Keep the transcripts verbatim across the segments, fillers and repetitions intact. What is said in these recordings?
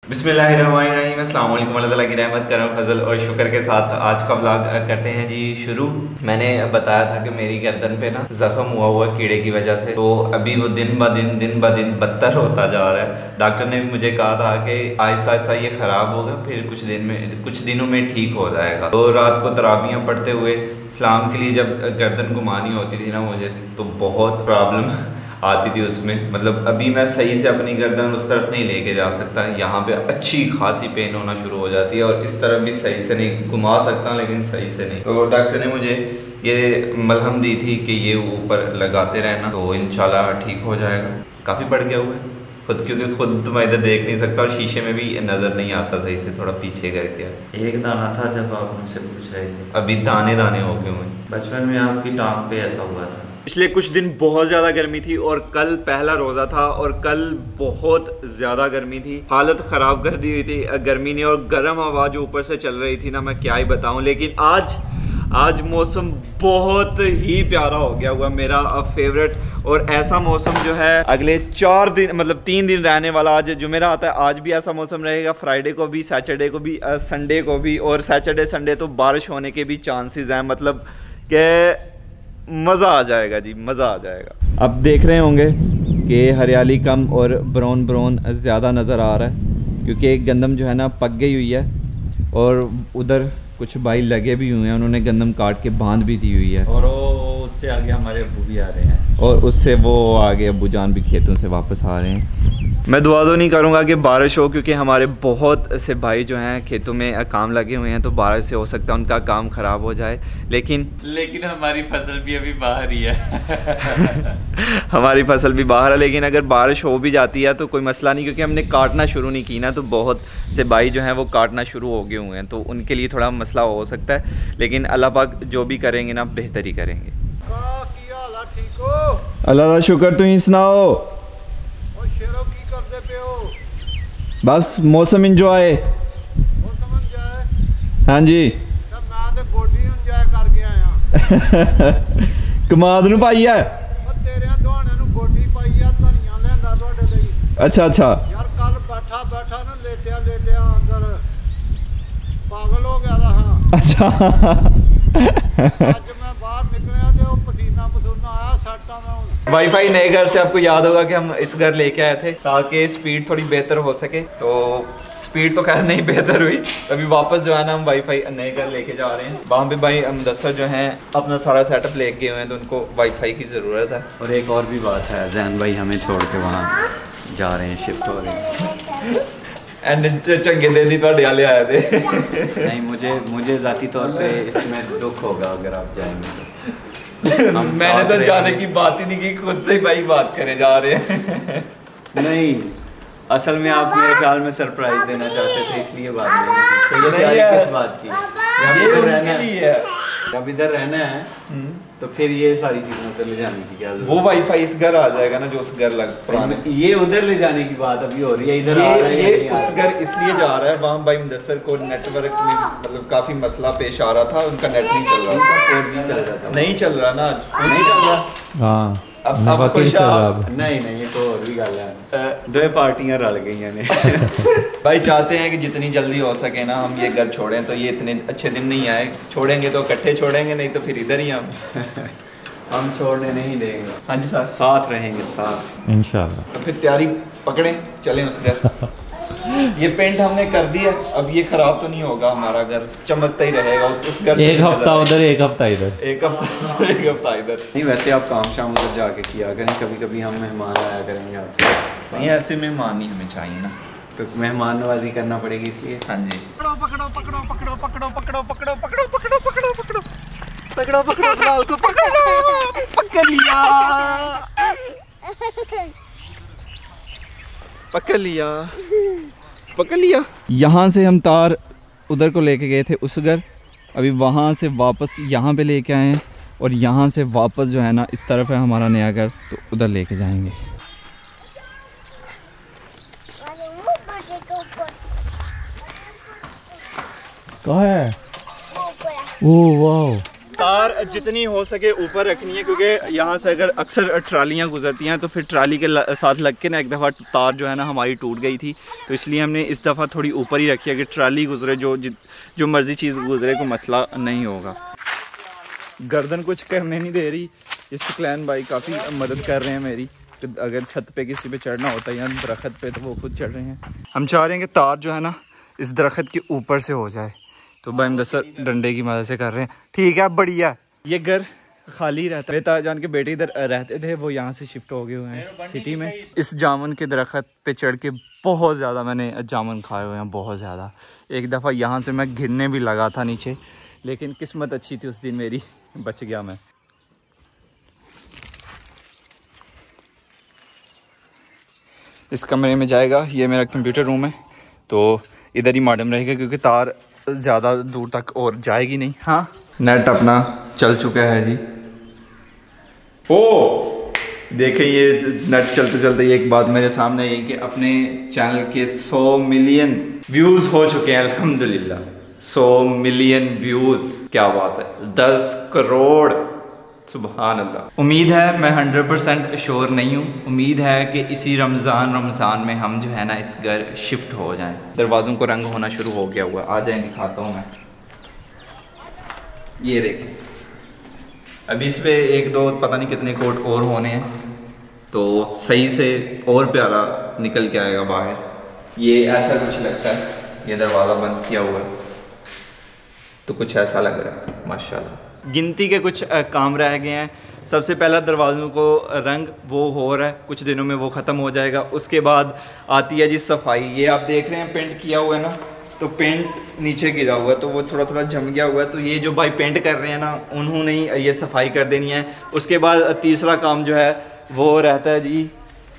बिस्मिल्लाहिर्रहमानिर्रहीम, अस्सलाम वालेकुम, अल्लाह ताला की रहमत, करम, फजल और शुक्र के साथ आज का व्लॉग करते हैं जी शुरू। मैंने बताया था कि मेरी गर्दन पे ना जख्म हुआ हुआ कीड़े की वजह से, तो अभी वो दिन ब दिन दिन ब दिन बदतर होता जा रहा है। डॉक्टर ने भी मुझे कहा था कि आहिस्ता आहिस्ता ये ख़राब होगा, फिर कुछ दिन में कुछ दिनों में ठीक हो जाएगा। तो रात को तराबियाँ पढ़ते हुए इस्लाम के लिए जब गर्दन घुमानी होती थी ना मुझे, तो बहुत प्रॉब्लम आती थी उसमें। मतलब अभी मैं सही से अपनी गर्दन उस तरफ नहीं लेके जा सकता, यहाँ पे अच्छी खासी पेन होना शुरू हो जाती है और इस तरफ भी सही से नहीं घुमा सकता, लेकिन सही से नहीं। तो डॉक्टर ने मुझे ये मलहम दी थी कि ये ऊपर लगाते रहना, तो इंशाल्लाह ठीक हो जाएगा। काफ़ी बढ़ गया हुआ है खुद, क्योंकि खुद तो मैं इधर देख नहीं सकता और शीशे में भी नज़र नहीं आता सही से, थोड़ा पीछे करके। एक दाना था जब आप मुझसे पूछ रहे थे, अभी दाने दाने हो गए हुए। बचपन में आपकी टांग पे ऐसा हुआ था। पिछले कुछ दिन बहुत ज़्यादा गर्मी थी और कल पहला रोज़ा था और कल बहुत ज़्यादा गर्मी थी, हालत ख़राब कर दी हुई थी गर्मी ने, और गर्म हवा जो ऊपर से चल रही थी ना, मैं क्या ही बताऊं। लेकिन आज आज मौसम बहुत ही प्यारा हो गया हुआ, मेरा फेवरेट। और ऐसा मौसम जो है अगले चार दिन, मतलब तीन दिन रहने वाला। आज जुमेरा आता है, आज भी ऐसा मौसम रहेगा, फ्राइडे को भी, सैटरडे को भी, संडे को भी, और सैटरडे संडे तो बारिश होने के भी चांसेस हैं। मतलब कि मज़ा आ जाएगा जी, मज़ा आ जाएगा। अब देख रहे होंगे कि हरियाली कम और ब्राउन ब्राउन ज़्यादा नज़र आ रहा है, क्योंकि एक गंदम जो है ना पक गई हुई है और उधर कुछ भाई लगे भी हुए हैं, उन्होंने गंदम काट के बांध भी दी हुई है। और वो उससे आगे हमारे अब्बू भी आ रहे हैं, और उससे वो आगे अब्बू जान भी खेतों से वापस आ रहे हैं। मैं दुआ तो नहीं करूँगा कि बारिश हो, क्योंकि हमारे बहुत से भाई जो हैं खेतों में काम लगे हुए हैं, तो बारिश से हो सकता है उनका काम ख़राब हो जाए। लेकिन लेकिन हमारी फसल भी अभी बाहर ही है हमारी फसल भी बाहर है, लेकिन अगर बारिश हो भी जाती है तो कोई मसला नहीं, क्योंकि हमने काटना शुरू नहीं की ना, तो बहुत से भाई जो हैं वो काटना शुरू हो गए हुए हैं, तो उनके लिए थोड़ा मसला हो सकता है। लेकिन अल्लाह पाक जो भी करेंगे ना बेहतरी करेंगे। अल्लाह का शुक्र, तुम सुनाओ। बस मौसम इंजॉय। हाँ जी कमाद नू पाई है। अच्छा अच्छा यार कल बैठा बैठा ना लेटिया लेटिया अंदर पागल हो गया था। हाँ अच्छा आज मैं बाहर निकलिया तो पसीना पसीना आया सट्टा में हूं। वाईफाई नए घर से आपको याद होगा कि हम इस घर लेके आए थे ताकि स्पीड थोड़ी बेहतर हो सके, तो स्पीड तो खैर नहीं बेहतर हुई। अभी वापस जो है ना हम वाईफाई नए घर लेके जा रहे हैं। वहाँ पे भाई मुदस्सर जो हैं अपना सारा सेटअप लेके गए हुए हैं, तो उनको वाईफाई की ज़रूरत है। और एक और भी बात है, जैन भाई हमें छोड़ के वहाँ जा रहे हैं, शिफ्ट हो रहे हैं। एंड चंगे दिन ही थोड़े वाले आए थे नहीं, मुझे मुझे ज़ाती तौर पे इसमें दुख होगा अगर आप जाएंगे तो। मैंने तो जाने की बात ही नहीं की, खुद से ही भाई बात करे जा रहे हैं नहीं, असल में आप मेरे ख्याल में सरप्राइज देना चाहते थे, इसलिए बात नहीं की। तो ये नहीं तैयारी है। किस बात की? जब ये इधर उनके रहना लिए है, है। जब इधर रहना है तो फिर ये सारी चीज़ों पर ले जाने की क्या जरूरत? वो वाईफाई इस घर आ जाएगा ना, जो उस घर लग पुराने, ये उधर ले जाने की बात अभी हो रही है, इधर आ रहा ये, है ये उस घर इसलिए जा रहा है। वहाँ भाई मुदस्सर को नेटवर्क में मतलब काफ़ी मसला पेश आ रहा था, उनका नेट नहीं चल रहा था, फोर जी चल रहा था, नहीं चल रहा ना आज, नहीं चल रहा। हाँ अब अब खुश आप नहीं नहीं, ये तो और भी गल है, दो पार्टियां रल गई ने भाई चाहते हैं कि जितनी जल्दी हो सके ना हम ये घर छोड़ें, तो ये इतने अच्छे दिन नहीं आए। छोड़ेंगे तो इकट्ठे छोड़ेंगे, नहीं तो फिर इधर ही हम हम छोड़ने नहीं देंगे। हाँ जी साहब, साथ रहेंगे, साथ इंशाल्लाह। तो फिर तैयारी पकड़ें, चलें उस घर। ये पेंट हमने कर दिया, अब ये खराब तो नहीं होगा, हमारा घर चमकता ही रहेगा उस घर से। एक हफ्ता उधर, एक हफ्ता इधर, एक हफ्ता एक हफ्ता इधर। नहीं, वैसे आप काम शाम उधर जाके किया करें, कभी कभी हम मेहमान आया करेंगे आपके। नहीं ऐसे मेहमान नहीं हमें चाहिए ना, तो मेहमान नवाजी करना पड़ेगी इसलिए। हाँ जी। पकड़ो पकड़ो पकड़ो पकड़ो पकड़ो पकड़ो पकड़ो पकड़ो पकड़ो पकड़ो पकड़ो पकड़ो पकड़ो बिलाल को पकड़ो, पकड़ लिया पकड़ लिया पकड़ लिया। यहाँ से हम तार उधर को लेके गए थे उस घर, अभी वहाँ से वापस यहाँ पे लेके आए हैं, और यहाँ से वापस जो है ना इस तरफ है हमारा नया घर, तो उधर लेके जाएंगे। कहाँ है? ओह वाह, तार जितनी हो सके ऊपर रखनी है, क्योंकि यहाँ से अगर अक्सर ट्रालियाँ गुजरती हैं तो फिर ट्राली के साथ लग के ना एक दफ़ा तार जो है ना हमारी टूट गई थी, तो इसलिए हमने इस दफ़ा थोड़ी ऊपर ही रखी है कि ट्राली गुजरे, जो जो मर्ज़ी चीज़ गुजरे को मसला नहीं होगा। गर्दन कुछ करने नहीं दे रही, इस क्लैन भाई काफ़ी मदद कर रहे हैं मेरी, तो अगर छत पे किसी पे चढ़ना होता है या दरख्त पे तो वो खुद चढ़ रहे हैं। हम चाह रहे हैं कि तार जो है ना इस दरख्त के ऊपर से हो जाए, तो भाई मुदस्सर डंडे की मदद से कर रहे हैं। ठीक है, बढ़िया। ये घर खाली रहता है, बेटा जान के बेटे इधर रहते थे, वो यहाँ से शिफ्ट हो गए हुए हैं सिटी में। इस जामुन के दरख्त पे चढ़ के बहुत ज़्यादा मैंने जामुन खाए हुए हैं, बहुत ज़्यादा। एक दफ़ा यहाँ से मैं गिरने भी लगा था नीचे, लेकिन किस्मत अच्छी थी उस दिन मेरी, बच गया मैं। इस कमरे में जाएगा, ये मेरा कंप्यूटर रूम है, तो इधर ही मॉडेम रहेगा क्योंकि तार ज़्यादा दूर तक और जाएगी नहीं। हाँ, नेट अपना चल चुका है जी। ओ देखें, ये नेट चलते चलते एक बात मेरे सामने आई कि अपने चैनल के सौ मिलियन व्यूज़ हो चुके हैं अल्हम्दुलिल्लाह। सौ मिलियन व्यूज़, क्या बात है, दस करोड़, सुभान अल्लाह। उम्मीद है, मैं हंड्रेड परसेंट श्योर नहीं हूँ, उम्मीद है कि इसी रमज़ान रमज़ान में हम जो है ना इस घर शिफ्ट हो जाएं। दरवाज़ों को रंग होना शुरू हो गया हुआ, आ जाएं दिखाता हूँ मैं। ये देखें, अभी इस पे एक दो पता नहीं कितने कोट और होने हैं, तो सही से और प्यारा निकल के आएगा बाहर। ये ऐसा कुछ लगता है, ये दरवाज़ा बंद किया हुआ है तो कुछ ऐसा लग रहा है माशाल्लाह। गिनती के कुछ काम रह गए हैं। सबसे पहला दरवाज़ों को रंग वो हो रहा है, कुछ दिनों में वो ख़त्म हो जाएगा। उसके बाद आती है जी सफाई। ये आप देख रहे हैं पेंट किया हुआ है ना, तो पेंट नीचे गिरा हुआ है तो वो थोड़ा थोड़ा जम गया हुआ है, तो ये जो भाई पेंट कर रहे हैं ना उन्होंने ये सफाई कर देनी है। उसके बाद तीसरा काम जो है वो रहता है जी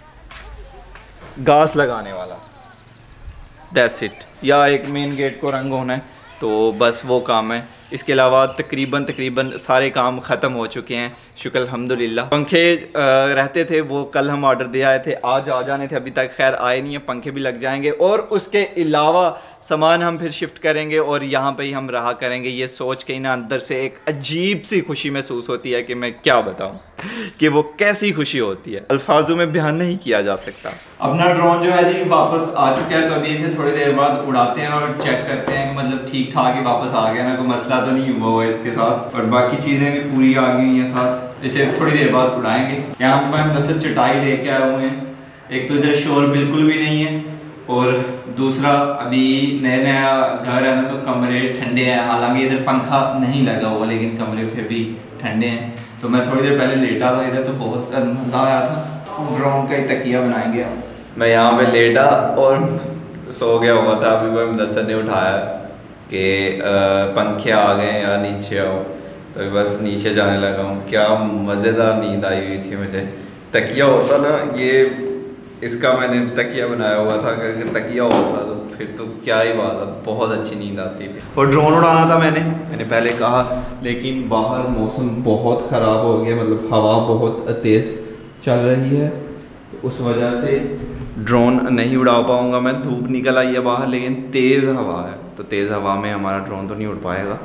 घास लगाने वाला, दैट्स इट, या एक मेन गेट को रंग होना है, तो बस वो काम है। इसके अलावा तकरीबन तकरीबन सारे काम ख़त्म हो चुके हैं, शुक्र अल्हम्दुलिल्लाह। पंखे रहते थे वो कल हम ऑर्डर दे आए थे, आज आ जाने थे, अभी तक खैर आए नहीं है, पंखे भी लग जाएंगे। और उसके अलावा सामान हम फिर शिफ्ट करेंगे और यहाँ पे ही हम रहा करेंगे। ये सोच के ना अंदर से एक अजीब सी खुशी महसूस होती है कि मैं क्या बताऊँ कि वो कैसी खुशी होती है, अल्फाजों में बयान नहीं किया जा सकता। अपना ड्रोन जो है जी वापस आ चुका है, तो अभी इसे थोड़ी देर बाद उड़ाते हैं और चेक करते हैं कि मतलब ठीक ठाक ही वापस आ गया ना, कोई मसला तो नहीं हुआ हुआ है इसके साथ, और बाकी चीज़ें भी पूरी आ गई हैं साथ। इसे थोड़ी देर बाद उड़ाएंगे। यहाँ पर हम दस चटाई लेके आए हुए हैं, एक तो इधर शोर बिल्कुल भी नहीं है, और दूसरा अभी नया नया घर है ना तो कमरे ठंडे हैं। हालांकि इधर पंखा नहीं लगा हुआ लेकिन कमरे फिर भी ठंडे हैं। तो मैं थोड़ी देर पहले लेटा था इधर, तो बहुत मज़ा आया था। ड्रोन का ही तकिया बनाएंगे। मैं यहाँ पे लेटा और सो गया हुआ था, अभी वह मुदस्सर ने उठाया कि पंखे आ गए या नीचे आओ, तो बस नीचे जाने लगा हूँ। क्या मज़ेदार नींद आई हुई थी मुझे। तकिया होता ना, ये इसका मैंने तकिया बनाया हुआ था, अगर तकिया होता तो फिर तो क्या ही बात है, बहुत अच्छी नींद आती थी। और ड्रोन उड़ाना था मैंने मैंने पहले कहा, लेकिन बाहर मौसम बहुत ख़राब हो गया, मतलब हवा बहुत तेज़ चल रही है, तो उस वजह से ड्रोन नहीं उड़ा पाऊँगा मैं। धूप निकल आई है बाहर लेकिन तेज़ हवा है, तो तेज़ हवा में हमारा ड्रोन तो नहीं उड़ पाएगा।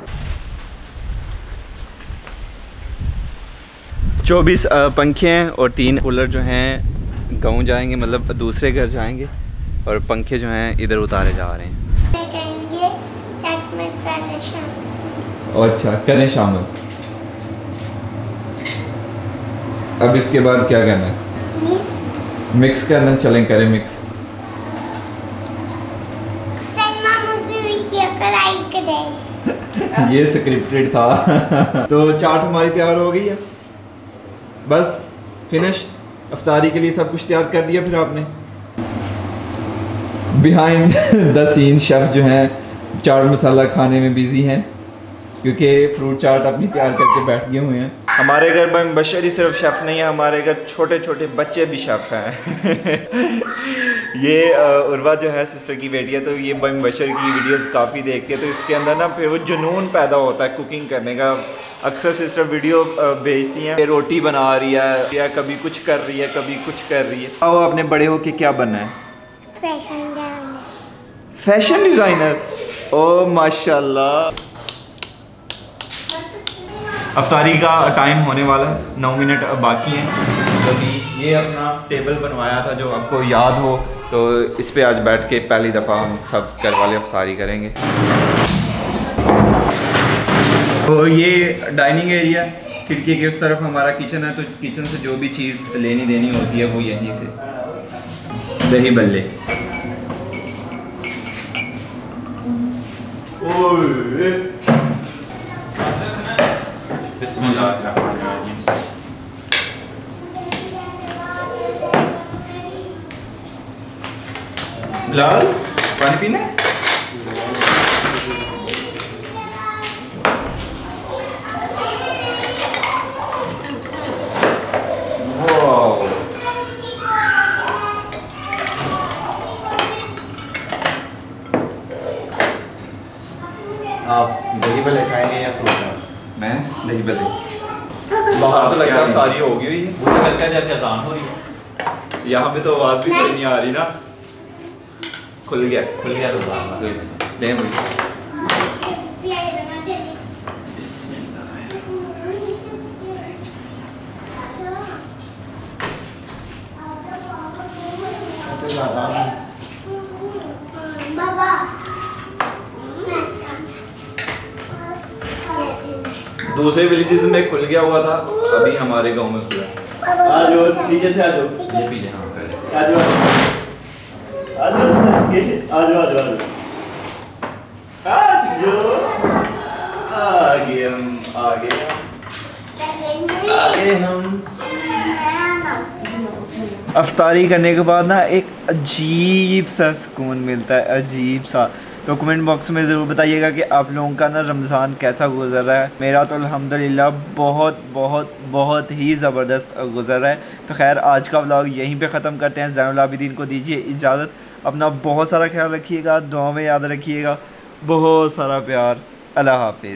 चौबीस पंखे हैं और तीन कूलर जो हैं गाँव जाएंगे, मतलब दूसरे घर जाएंगे, और पंखे जो हैं इधर उतारे जा रहे हैं। और अच्छा करें शामिल। अब इसके बाद क्या करना है? मिक्स करना, चलें करें मिक्स। ये स्क्रिप्टेड था। तो चाट हमारी तैयार हो गई है, बस फिनिश। अफ्तारी के लिए सब कुछ तैयार कर दिया फिर आपने। बिहाइंड द सीन शेफ जो हैं चाट मसाला खाने में बिजी हैं, क्योंकि फ्रूट चाट अपनी तैयार करके बैठ गए हुए हैं। हमारे घर में बशर ही सिर्फ शेफ़ नहीं है, हमारे घर छोटे छोटे बच्चे भी शेफ़ हैं। ये उर्वा जो है सिस्टर की बेटी है, तो ये बम बशर की वीडियोस काफ़ी देखती है, तो इसके अंदर ना फिर वो जुनून पैदा होता है कुकिंग करने का। अक्सर सिस्टर वीडियो भेजती हैं, रोटी बना रही है या कभी कुछ कर रही है कभी कुछ कर रही है। आओ, आपने बड़े हो के क्या बनना है? Fashion designer. फैशन डिज़ाइनर, ओ माशाल्लाह। अफ्तारी का टाइम होने वाला है, नौ मिनट बाकी हैं। अभी ये अपना टेबल बनवाया था जो आपको याद हो, तो इस पे आज बैठ के पहली दफ़ा हम सब घर वाले अफ्तारी करेंगे। तो ये डाइनिंग एरिया, खिड़की के उस तरफ हमारा किचन है, तो किचन से जो भी चीज़ लेनी देनी होती है वो यहीं से। दही बल्ले, बिलाल पानी पीना है? आप दही भल्ले खाएंगे या फ्रूट? मैं दही भल्ले। बाहर तो लगता है सारी हो गई हुई है, मुझे लगता है जैसे अजान हो रही है। यहाँ पे तो आवाज़ भी कोई नहीं आ रही ना। खुल गया, खुल गया तो अजान खुल गया। दे मुझे। बाबा दूसरे विलेजेस में खुल गया हुआ था, अभी हमारे गांव में खुला। आ जाओ नीचे से, आ जाओ ये पी ले। हाँ आ जाओ आ जाओ आ जाओ आ जाओ आ जाओ। आगे हम आगे आगे हम। अफ्तारी करने के बाद ना एक अजीब सा सुकून मिलता है, अजीब सा। तो कमेंट बॉक्स में ज़रूर बताइएगा कि आप लोगों का ना रमज़ान कैसा गुजर रहा है। मेरा तो अल्हम्दुलिल्लाह बहुत बहुत बहुत ही ज़बरदस्त गुजर रहा है। तो खैर आज का व्लॉग यहीं पे ख़त्म करते हैं। ज़ैनुल आबिदीन को दीजिए इजाज़त। अपना बहुत सारा ख्याल रखिएगा, दुआ में याद रखिएगा। बहुत सारा प्यार। अल्लाह हाफ़िज़।